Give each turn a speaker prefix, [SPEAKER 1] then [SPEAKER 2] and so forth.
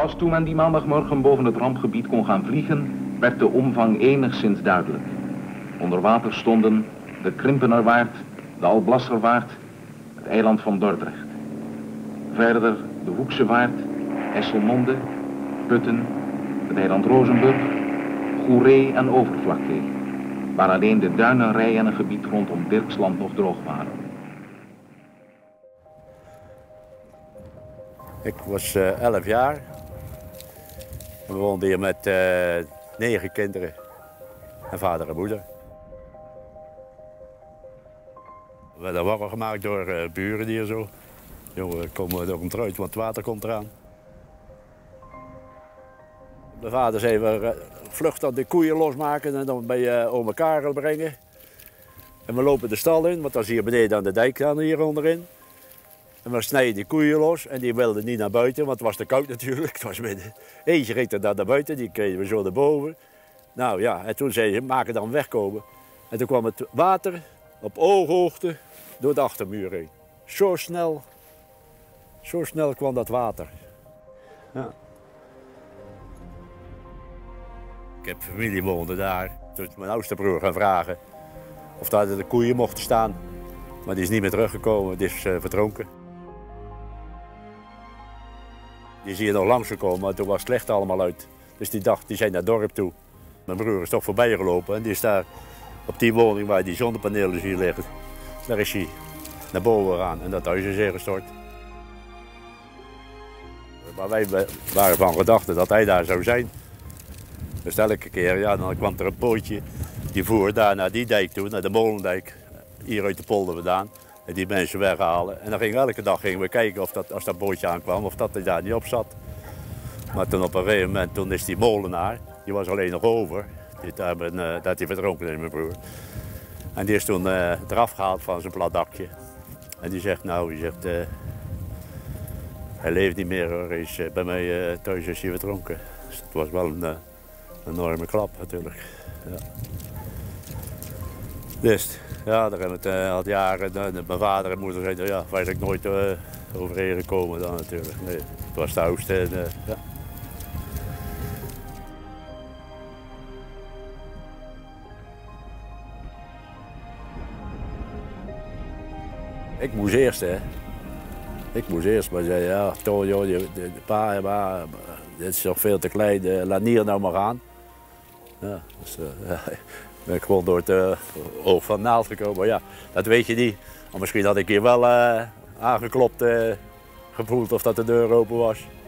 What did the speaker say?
[SPEAKER 1] Pas toen men die maandagmorgen boven het rampgebied kon gaan vliegen, werd de omvang enigszins duidelijk. Onder water stonden de Krimpenerwaard, de Alblasserwaard, het eiland van Dordrecht. Verder de Hoekse Waard, Esselmonde, Putten, het eiland Rozenburg, Goeree en Overflakkee, waar alleen de duinenrij en een gebied rondom Dirksland nog droog waren.
[SPEAKER 2] Ik was 11 jaar. We woonden hier met 9 kinderen en vader en moeder. We werden wakker gemaakt door buren die hier zo. Jongen, kom er komt eruit, want het water komt eraan. De vader zei, we vlucht dan de koeien losmaken en dan bij oma Karel brengen. En we lopen de stal in, want dat is hier beneden aan de dijk aan hier onderin. En we snijden die koeien los en die wilden niet naar buiten, want het was te koud natuurlijk. Het was midden. Eentje reed er naar buiten, die kregen we zo naar boven. Nou ja, en toen zei ze, maken dan wegkomen. En toen kwam het water op ooghoogte door de achtermuur heen. Zo snel kwam dat water. Ja. Ik heb familie woonde daar. Toen is mijn oudste broer gaan vragen of daar de koeien mochten staan. Maar die is niet meer teruggekomen, die is verdronken. Die is hier nog langs gekomen, maar toen was het licht allemaal uit. Dus die dacht, die zijn naar het dorp toe. Mijn broer is toch voorbij gelopen en die is daar op die woning waar die zonnepanelen hier liggen. Daar is hij naar boven gegaan en dat huis is ingestort. Maar wij waren van gedachten dat hij daar zou zijn. Dus elke keer, ja, dan kwam er een bootje die voer daar naar die dijk toe, naar de Molendijk. Hier uit de polder vandaan. En die mensen weghalen. En dan elke dag gingen we kijken of dat, als dat bootje aankwam, of dat hij daar niet op zat. Maar toen op een gegeven moment, toen is die molenaar, die was alleen nog over. Dat hij verdronken is, mijn broer. En die is toen eraf gehaald van zijn plat dakje. En die zegt, hij leeft niet meer hoor, hij is bij mij thuis is hij verdronken. Dus het was wel een enorme klap natuurlijk. Ja. Dus, ja, daar hebben we het al jaren. Mijn vader en moeder zeiden, ja, waar ik nooit overheen gekomen dan natuurlijk. Nee, het was de oudste. Ja. Ik moest eerst, hè. Ik moest eerst, maar zei, ja, toch joh, pa, dit is nog veel te klein, laat hier nou maar gaan. Ja, dus, ja. Ben ik gewoon door het oog van de naald gekomen. Maar ja, dat weet je niet. Maar misschien had ik hier wel aangeklopt gevoeld of dat de deur open was.